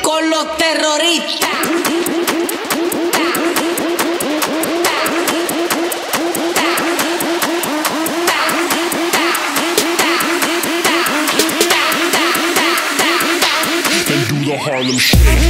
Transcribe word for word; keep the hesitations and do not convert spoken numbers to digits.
con los terroristas. And do the Harlem Shake.